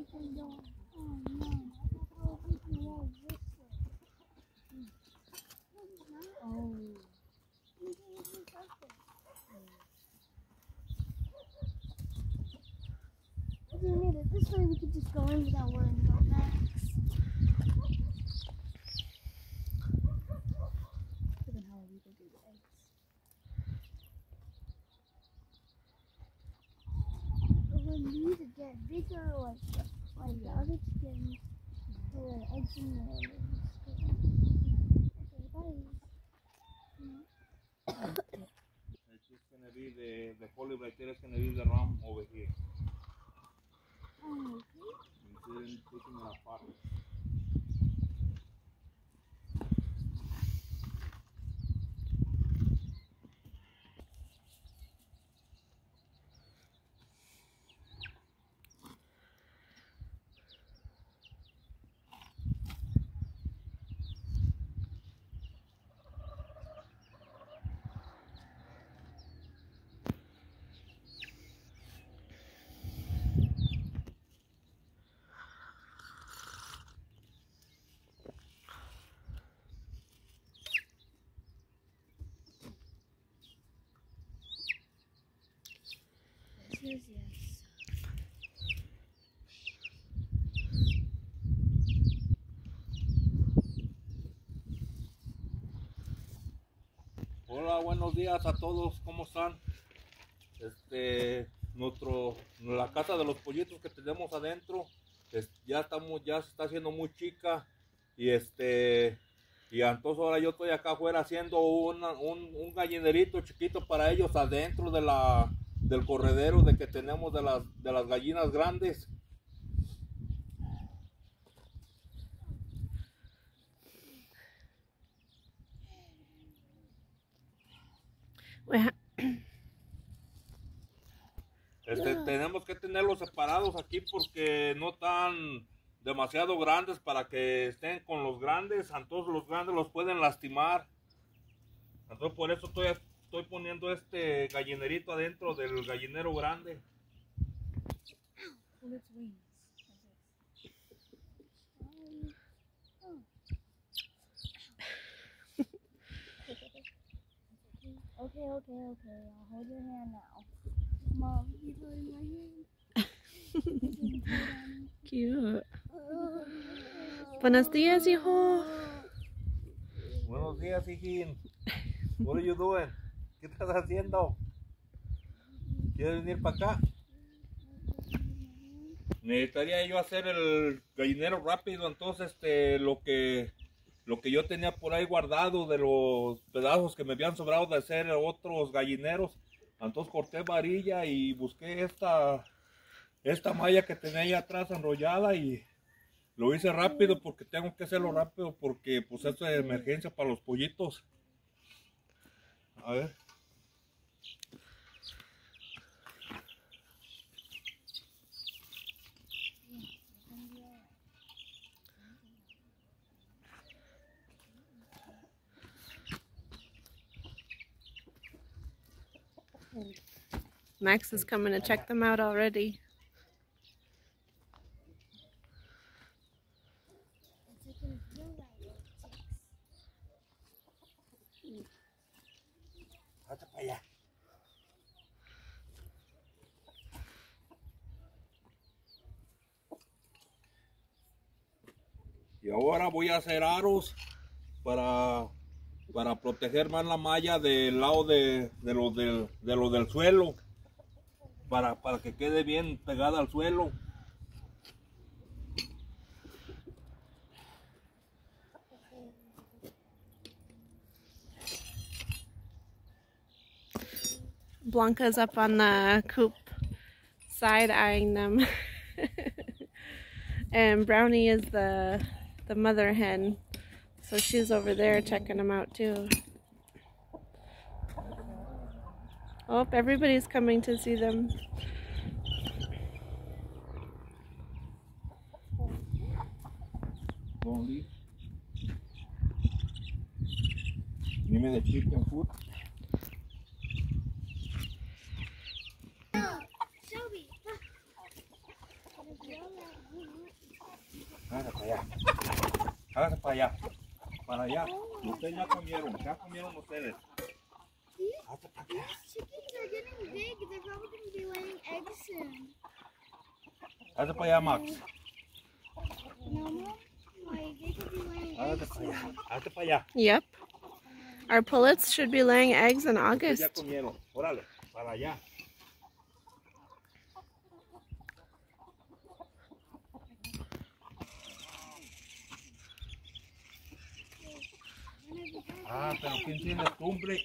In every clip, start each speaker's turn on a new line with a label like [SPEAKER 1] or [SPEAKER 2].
[SPEAKER 1] We made it this way, we could just go in without worrying about Max. But then how are we going to do the eggs? But when these get bigger, like the other chickens, the eggs in there. Okay, bye.
[SPEAKER 2] It's just going to be the poly right there is going to be the ram over here.
[SPEAKER 1] Oh,
[SPEAKER 2] Instead of taking it apart.
[SPEAKER 1] yes.
[SPEAKER 2] Hola, buenos días a todos, ¿cómo están? La casa de los pollitos que tenemos adentro, ya se está haciendo muy chica y y entonces ahora yo estoy acá afuera haciendo un gallinerito chiquito para ellos adentro del corredero que tenemos de las gallinas grandes. Tenemos que tenerlos separados aquí porque no están demasiado grandes para que estén con los grandes, entonces los grandes los pueden lastimar. Entonces por eso estoy poniendo este gallinerito adentro del gallinero grande.
[SPEAKER 1] Okay. I'll hold your hand now. Mom, keep holding my hand.
[SPEAKER 3] Cute. Buenos días, hijo.
[SPEAKER 2] Buenos días, hijín. What are you doing? ¿Qué estás haciendo? ¿Quieres venir para acá? Necesitaría yo hacer el gallinero rápido, entonces lo que yo tenía por ahí guardado de los pedazos que me habían sobrado de hacer otros gallineros, entonces corté varilla y busqué esta malla que tenía ahí atrás enrollada y lo hice rápido porque tengo que hacerlo rápido porque pues esto es de emergencia para los pollitos. A ver.
[SPEAKER 3] Max is coming to check them out already.
[SPEAKER 2] Y ahora voy a hacer aros para proteger más la malla del lado de lo del suelo, para que quede bien pegada al suelo.
[SPEAKER 3] Blanca's up on the coop side-eyeing them. And Brownie is the mother hen, so she's over there checking them out too. Oh, everybody's coming to see them.
[SPEAKER 2] Give me the chicken food.
[SPEAKER 1] Shelby, look.
[SPEAKER 2] Hágase para allá. Hágase para allá. Para allá. Ustedes ya comieron ustedes.
[SPEAKER 1] See?
[SPEAKER 2] Hágase para acá.
[SPEAKER 1] These chickens are getting big. They're probably going to be laying eggs soon.
[SPEAKER 2] Hágase para allá, Max.
[SPEAKER 1] No, Mom? Like, they could be laying
[SPEAKER 2] Hágase
[SPEAKER 1] eggs
[SPEAKER 2] para
[SPEAKER 1] soon.
[SPEAKER 2] allá. Hágase para allá.
[SPEAKER 3] Yep. Our pullets should be laying eggs in
[SPEAKER 2] Ustedes ya
[SPEAKER 3] August.
[SPEAKER 2] comieron. Órale, para allá. Ah, pero ¿quién tiene cumbre?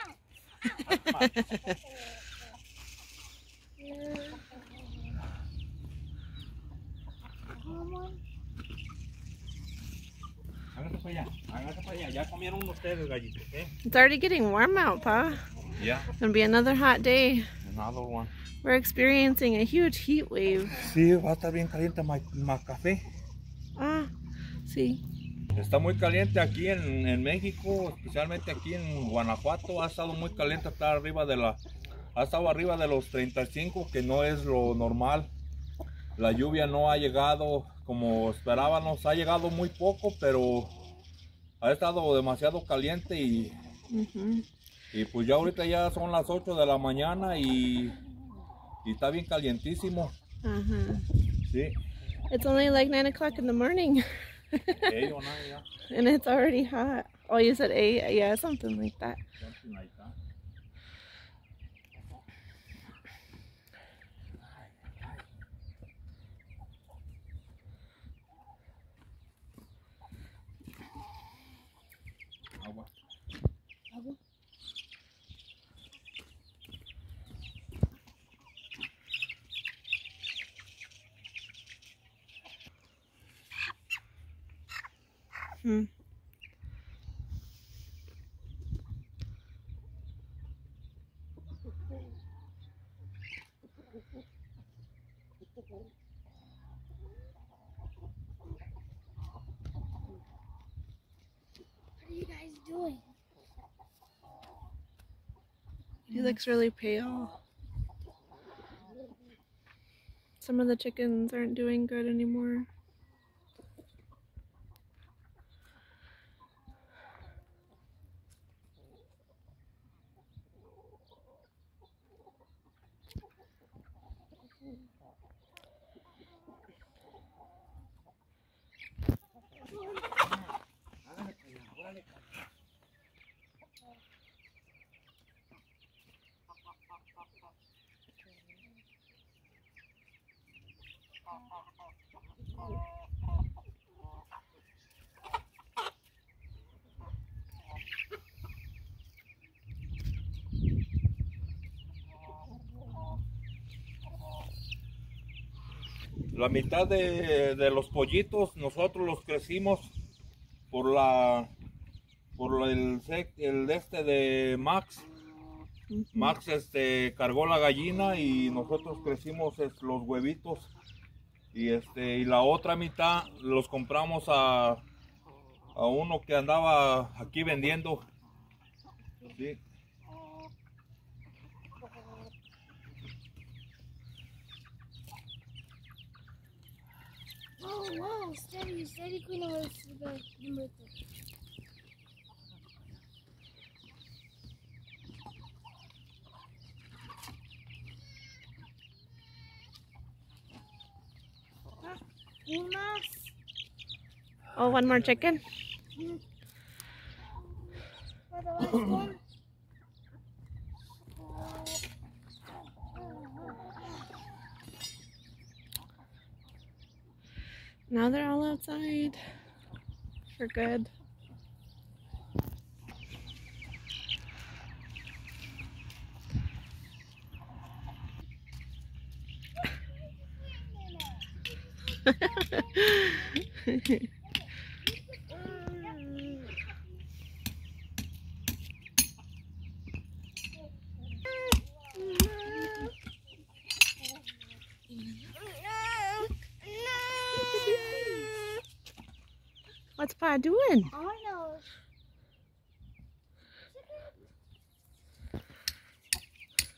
[SPEAKER 2] Hágase para allá. Hágase para allá. Ya comieron ustedes, gallitos, ¿eh?
[SPEAKER 3] It's already getting warm out, Pa.
[SPEAKER 2] Yeah,
[SPEAKER 3] Gonna be another hot day.
[SPEAKER 2] another one.
[SPEAKER 3] We're experiencing a huge heat wave.
[SPEAKER 2] Sí, va a estar bien caliente más café.
[SPEAKER 3] Ah, sí.
[SPEAKER 2] Está muy caliente aquí en México, especialmente aquí en Guanajuato. Ha estado muy caliente, ha estado arriba de los 35, que no es lo normal. La lluvia no ha llegado como esperábamos, ha llegado muy poco, pero ha estado demasiado caliente y pues ya ahorita ya son las 8 de la mañana y está bien calientísimo. Sí.
[SPEAKER 3] It's only like 9 o'clock in the morning.
[SPEAKER 2] 8 or 9, yeah.
[SPEAKER 3] And it's already hot. Oh, you said 8? Yeah, something like that.
[SPEAKER 2] Something like that. Agua.
[SPEAKER 3] Hmm.
[SPEAKER 1] What are you guys doing?
[SPEAKER 3] He looks really pale. Some of the chickens aren't doing good anymore.
[SPEAKER 2] La mitad de los pollitos nosotros los crecimos por el de Max. Max cargó la gallina y nosotros crecimos los huevitos y la otra mitad los compramos a uno que andaba aquí vendiendo. Sí.
[SPEAKER 1] Whoa, steady, Queen of the number 3. Un más.
[SPEAKER 3] Oh, one more chicken?
[SPEAKER 1] For the last one.
[SPEAKER 3] Now they're all outside for good. What's Pa doing?
[SPEAKER 1] I know.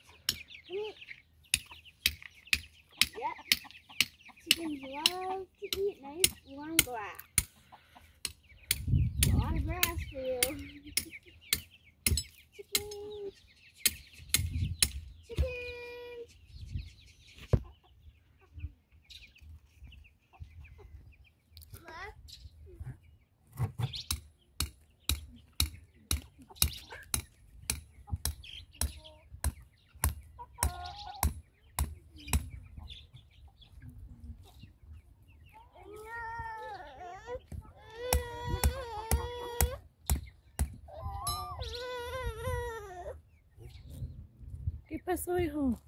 [SPEAKER 1] Yep. Chickens love to eat nice warm grass. A lot of grass for you. Chicken. Chicken.
[SPEAKER 3] ¿Qué pasó, hijo?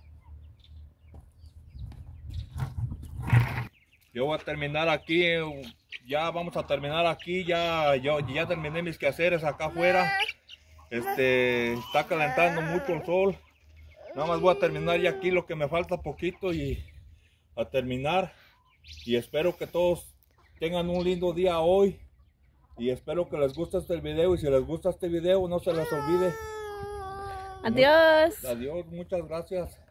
[SPEAKER 2] Yo voy a terminar aquí, ya vamos a terminar aquí, ya terminé mis quehaceres acá afuera. Está calentando mucho el sol. Nada más voy a terminar ya aquí lo que me falta poquito y a terminar. Y espero que todos tengan un lindo día hoy. Y espero que les guste este video. Y si les gusta este video, no se les olvide.
[SPEAKER 3] Adiós.
[SPEAKER 2] Adiós, muchas gracias.